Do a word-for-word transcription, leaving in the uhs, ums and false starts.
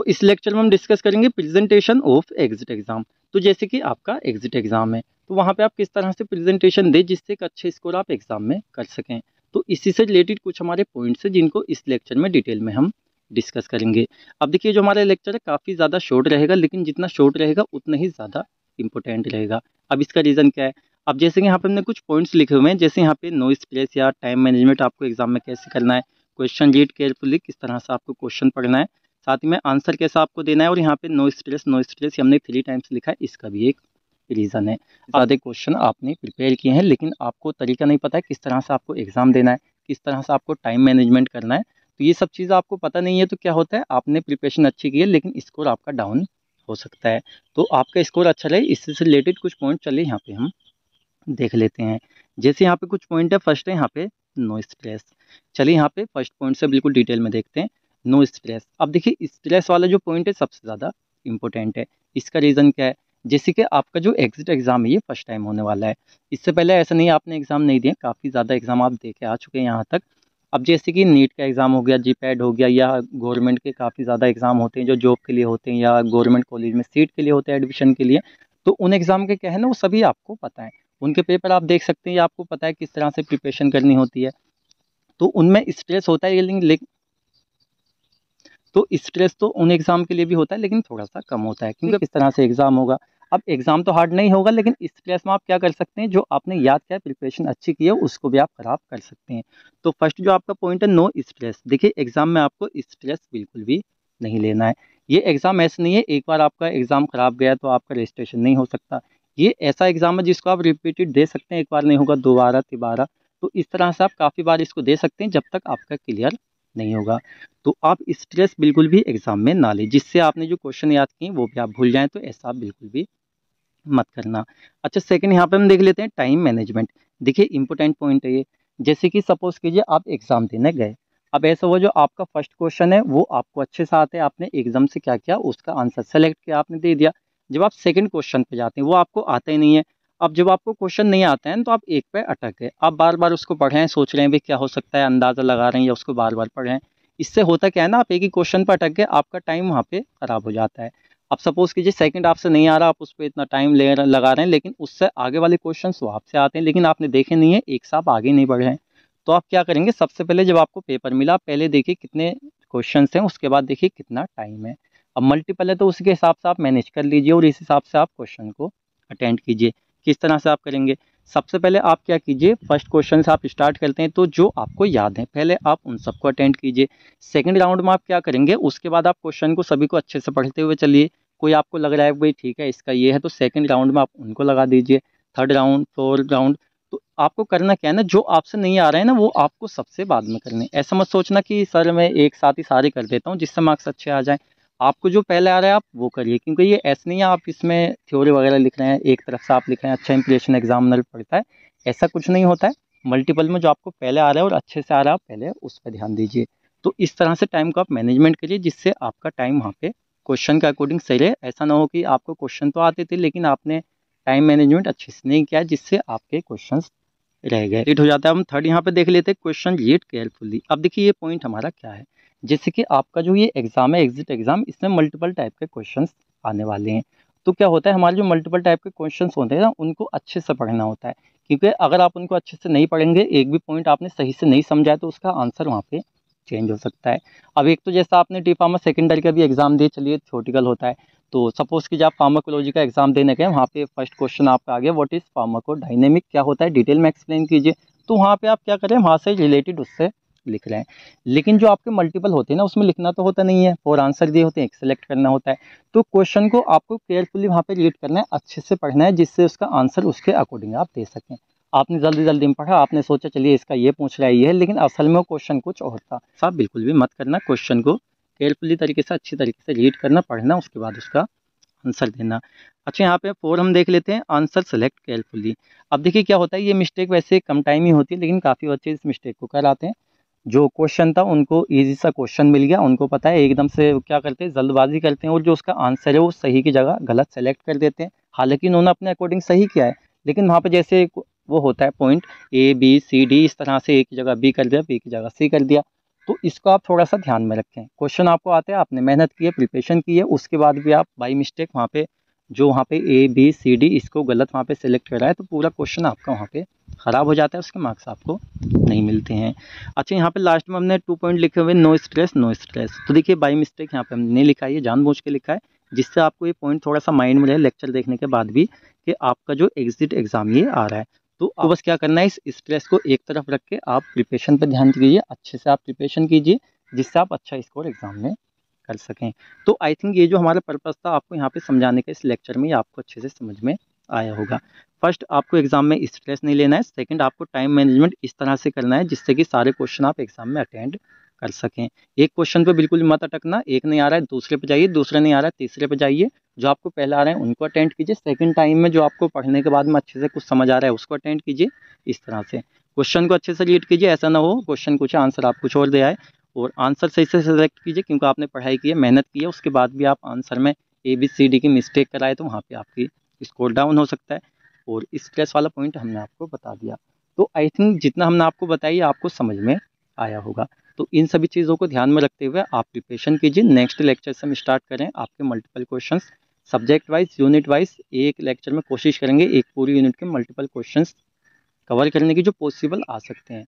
इस लेक्चर में हम डिस्कस करेंगे प्रेजेंटेशन ऑफ एग्जिट एग्जाम। तो जैसे कि आपका एग्जिट एग्जाम है तो वहाँ पे आप किस तरह से प्रेजेंटेशन दें जिससे एक अच्छे स्कोर आप एग्जाम में कर सकें। तो इसी से रिलेटेड कुछ हमारे पॉइंट्स हैं जिनको इस लेक्चर में डिटेल में हम डिस्कस करेंगे। अब देखिए जो हमारा लेक्चर है काफ़ी ज़्यादा शॉर्ट रहेगा, लेकिन जितना शॉर्ट रहेगा उतना ही ज़्यादा इंपॉर्टेंट रहेगा। अब इसका रीज़न क्या है, अब जैसे कि यहाँ पे हमने कुछ पॉइंट्स लिखे हुए हैं, जैसे यहाँ पे नो स्ट्रेस या टाइम मैनेजमेंट आपको एग्जाम में कैसे करना है, क्वेश्चन रीड केयरफुली किस तरह से आपको क्वेश्चन पढ़ना है, साथ ही में आंसर कैसा आपको देना है, और यहाँ पे नो स्ट्रेस नो स्ट्रेस हमने थ्री टाइम्स लिखा है, इसका भी एक रीज़न है। ज़्यादा क्वेश्चन आपने प्रिपेयर किए हैं लेकिन आपको तरीका नहीं पता है किस तरह से आपको एग्ज़ाम देना है, किस तरह से आपको टाइम मैनेजमेंट करना है। तो ये सब चीज़ आपको पता नहीं है तो क्या होता है, आपने प्रिपरेशन अच्छी की है लेकिन स्कोर आपका डाउन हो सकता है। तो आपका स्कोर अच्छा रहे इससे रिलेटेड कुछ पॉइंट चलिए यहाँ पे हम देख लेते हैं। जैसे यहाँ पे कुछ पॉइंट है, फर्स्ट है यहाँ पे नो स्ट्रेस। चलिए यहाँ पे फर्स्ट पॉइंट से बिल्कुल डिटेल में देखते हैं, नो स्ट्रेस। अब देखिए स्ट्रेस वाला जो पॉइंट है सबसे ज़्यादा इंपॉर्टेंट है। इसका रीज़न क्या है, जैसे कि आपका जो एग्जिट एग्ज़ाम है ये फर्स्ट टाइम होने वाला है। इससे पहले ऐसा नहीं है आपने एग्ज़ाम नहीं दिए, काफ़ी ज़्यादा एग्ज़ाम आप दे के आ चुके हैं यहाँ तक। अब जैसे कि नीट का एग्ज़ाम हो गया, जी पैड हो गया, या गवर्नमेंट के काफ़ी ज़्यादा एग्ज़ाम होते हैं जो जॉब के लिए होते हैं या गवर्नमेंट कॉलेज में सीट के लिए होते हैं एडमिशन के लिए। तो उन एग्ज़ाम के क्या है ना, वो सभी आपको पता है, उनके पेपर आप देख सकते हैं, या आपको पता है किस तरह से प्रिपरेशन करनी होती है। तो उनमें स्ट्रेस होता है लेकिन तो स्ट्रेस तो उन एग्ज़ाम के लिए भी होता है लेकिन थोड़ा सा कम होता है, क्योंकि किस तरह से एग्ज़ाम होगा। अब एग्ज़ाम तो हार्ड नहीं होगा लेकिन स्ट्रेस में आप क्या कर सकते हैं, जो आपने याद किया प्रिपरेशन अच्छी की है उसको भी आप खराब कर सकते हैं। तो फर्स्ट जो आपका पॉइंट है नो स्ट्रेस। देखिए एग्ज़ाम में आपको स्ट्रेस बिल्कुल भी नहीं लेना है। ये एग्ज़ाम ऐसा नहीं है एक बार आपका एग्ज़ाम खराब गया तो आपका रजिस्ट्रेशन नहीं हो सकता। ये ऐसा एग्ज़ाम है जिसको आप रिपीटेड दे सकते हैं, एक बार नहीं होगा दोबारा तिबारा। तो इस तरह से आप काफ़ी बार इसको दे सकते हैं जब तक आपका क्लियर नहीं होगा। तो आप स्ट्रेस बिल्कुल भी एग्ज़ाम में ना लें, जिससे आपने जो क्वेश्चन याद किए वो भी आप भूल जाएं, तो ऐसा आप बिल्कुल भी मत करना। अच्छा सेकंड यहाँ पे हम देख लेते हैं टाइम मैनेजमेंट। देखिए इंपॉर्टेंट पॉइंट है ये। जैसे कि सपोज कीजिए आप एग्ज़ाम देने गए, अब ऐसा हुआ जो आपका फर्स्ट क्वेश्चन है वो आपको अच्छे से आता है, आपने एकदम से क्या किया उसका आंसर सेलेक्ट किया, आपने दे दिया। जब आप सेकंड क्वेश्चन पे जाते हैं वो आपको आता ही नहीं है। अब जब आपको क्वेश्चन नहीं आता है तो आप एक पे अटक गए, आप बार बार उसको पढ़ रहे हैं, सोच रहे हैं भाई क्या हो सकता है, अंदाज़ा लगा रहे हैं या उसको बार बार पढ़ रहे हैं। इससे होता क्या है ना, आप एक ही क्वेश्चन पर अटक गए, आपका टाइम वहाँ पे ख़राब हो जाता है। अब सपोज कीजिए सेकंड आपसे नहीं आ रहा, आप उस पर इतना टाइम ले लगा रहे हैं, लेकिन उससे आगे वाले क्वेश्चंस वो आपसे आते हैं लेकिन आपने देखे नहीं है, एक साथ आगे नहीं बढ़ रहे हैं। तो आप क्या करेंगे, सबसे पहले जब आपको पेपर मिला पहले देखिए कितने क्वेश्चंस हैं, उसके बाद देखिए कितना टाइम है। अब मल्टीपल है तो उसके हिसाब से आप मैनेज कर लीजिए और इस हिसाब से आप क्वेश्चन को अटेंड कीजिए। किस तरह से आप करेंगे, सबसे पहले आप क्या कीजिए, फर्स्ट क्वेश्चन से आप स्टार्ट करते हैं तो जो आपको याद है पहले आप उन सबको अटेंड कीजिए। सेकंड राउंड में आप क्या करेंगे, उसके बाद आप क्वेश्चन को सभी को अच्छे से पढ़ते हुए चलिए। कोई आपको लग रहा है भाई ठीक है इसका ये है तो सेकंड राउंड में आप उनको लगा दीजिए, थर्ड राउंड फोर्थ राउंड। तो आपको करना क्या है ना, जो आपसे नहीं आ रहा है ना वो आपको सबसे बाद में करने। ऐसा मत सोचना कि सर मैं एक साथ ही सारे कर देता हूँ जिससे मार्क्स अच्छे आ जाएं। आपको जो पहले आ रहा है आप वो करिए, क्योंकि ये ऐसा नहीं है आप इसमें थ्योरी वगैरह लिख रहे हैं, एक तरफ से आप लिख रहे हैं अच्छा इंप्रेशन एग्जामिनर पढ़ता है, ऐसा कुछ नहीं होता है। मल्टीपल में जो आपको पहले आ रहा है और अच्छे से आ रहा है आप पहले उस पर ध्यान दीजिए। तो इस तरह से टाइम को आप मैनेजमेंट करिए जिससे आपका टाइम वहाँ पे क्वेश्चन के अकॉर्डिंग सही रहे। ऐसा ना हो कि आपको क्वेश्चन तो आते थे लेकिन आपने टाइम मैनेजमेंट अच्छे से नहीं किया जिससे आपके क्वेश्चंस रह गए, रीड हो जाता है। हम थर्ड यहाँ पे देख लेते हैं क्वेश्चन रीड केयरफुली। अब देखिए ये पॉइंट हमारा क्या है, जैसे कि आपका जो ये एग्जाम है एग्जिट एग्जाम, इसमें मल्टीपल टाइप के क्वेश्चंस आने वाले हैं। तो क्या होता है, हमारे जो मल्टीपल टाइप के क्वेश्चंस होते हैं ना उनको अच्छे से पढ़ना होता है, क्योंकि अगर आप उनको अच्छे से नहीं पढ़ेंगे, एक भी पॉइंट आपने सही से नहीं समझा है तो उसका आंसर वहाँ पे चेंज हो सकता है। अब एक तो जैसा आपने डी फार्मा सेकेंडरी का भी एग्जाम दिए, चलिए थ्योरेटिकल होता है। तो सपोज कि जब आप फार्माकोलॉजी का एग्जाम देने गए, वहाँ पे फर्स्ट क्वेश्चन आपका आ गया व्हाट इज फार्माकोडायनेमिक, क्या होता है डिटेल में एक्सप्लेन कीजिए। तो वहाँ पे आप क्या करें, वहाँ से रिलेटेड उससे लिख रहे हैं। लेकिन जो आपके मल्टीपल होते हैं ना उसमें लिखना तो होता नहीं है, और आंसर दिए होते हैं, एक सेलेक्ट करना होता है। तो क्वेश्चन को आपको केयरफुली वहाँ पे रीड करना है, अच्छे से पढ़ना है जिससे उसका आंसर उसके अकॉर्डिंग आप दे सकें। आपने जल्दी जल्दी में पढ़ा, आपने सोचा चलिए इसका ये पूछ रहा है ये है, लेकिन असल में वो क्वेश्चन कुछ और था। आप बिल्कुल भी मत करना, क्वेश्चन को केयरफुली तरीके से अच्छी तरीके से रीड करना, पढ़ना, उसके बाद उसका आंसर देना। अच्छा यहाँ पे फोर हम देख लेते हैं आंसर सेलेक्ट केयरफुली। अब देखिए क्या होता है, ये मिस्टेक वैसे कम टाइम ही होती है लेकिन काफ़ी बच्चे इस मिस्टेक को कर आते हैं। जो क्वेश्चन था उनको इजी सा क्वेश्चन मिल गया, उनको पता है, एकदम से क्या करते हैं जल्दबाजी करते हैं और जो उसका आंसर है वो सही की जगह गलत सेलेक्ट कर देते हैं। हालांकि उन्होंने अपने अकॉर्डिंग सही किया है, लेकिन वहाँ पे जैसे वो होता है point A B C D, इस तरह से एक की जगह बी कर दिया, बी की जगह सी कर दिया। तो इसको आप थोड़ा सा ध्यान में रखें। क्वेश्चन आपको आते हैं, आपने मेहनत की है, प्रिपरेशन की है, उसके बाद भी आप बाई मिस्टेक वहाँ पे जो वहाँ पे ए बी सी डी इसको गलत वहाँ पे सेलेक्ट करा है, तो पूरा क्वेश्चन आपका वहाँ पे ख़राब हो जाता है, उसके मार्क्स आपको नहीं मिलते हैं। अच्छा, यहाँ पे लास्ट में हमने टू पॉइंट लिखे हुए नो स्ट्रेस नो स्ट्रेस। तो देखिए बाई मिस्टेक यहाँ पे हमने नहीं लिखा है, ये जानबूझ के लिखा है, जिससे आपको ये पॉइंट थोड़ा सा माइंड में रहे लेक्चर देखने के बाद भी कि आपका जो एग्जिट एग्जाम ये आ रहा है। तो आपको बस क्या करना है, इस स्ट्रेस को एक तरफ रख के आप प्रिपरेशन पर ध्यान दीजिए, अच्छे से आप प्रिपरेशन कीजिए, जिससे आप अच्छा स्कोर एग्जाम में कर सकें। तो आई थिंक ये जो हमारा पर्पस था आपको यहाँ पे समझाने का इस लेक्चर में, ये आपको अच्छे से समझ में आया होगा। फर्स्ट, आपको एग्जाम में स्ट्रेस नहीं लेना है। सेकंड, आपको टाइम मैनेजमेंट इस तरह से करना है जिससे कि सारे क्वेश्चन आप एग्जाम में अटेंड कर सकें। एक क्वेश्चन पे बिल्कुल मत अटकना, एक नहीं आ रहा है दूसरे पे जाइए, दूसरे नहीं आ रहा है तीसरे पे जाइए, जो आपको पहले आ रहे हैं उनको अटेंड कीजिए, सेकंड टाइम में जो आपको पढ़ने के बाद में अच्छे से कुछ समझ आ रहा है उसको अटेंड कीजिए। इस तरह से क्वेश्चन को अच्छे से रीड कीजिए, ऐसा ना हो क्वेश्चन कुछ आंसर आप कुछ और दे आए, और आंसर सही से सेलेक्ट कीजिए, क्योंकि आपने पढ़ाई की है, मेहनत की है, उसके बाद भी आप आंसर में ए बी सी डी की मिस्टेक कराए तो वहाँ पे आपकी स्कोर डाउन हो सकता है। और स्ट्रेस वाला पॉइंट हमने आपको बता दिया। तो आई थिंक जितना हमने आपको बताई आपको समझ में आया होगा। तो इन सभी चीज़ों को ध्यान में रखते हुए आप प्रिपरेशन कीजिए। नेक्स्ट लेक्चर से हम स्टार्ट करें आपके multiple questions subject wise, unit wise. एक लेक्चर में कोशिश करेंगे एक पूरी यूनिट के मल्टीपल क्वेश्चंस कवर करने की जो पॉसिबल आ सकते हैं।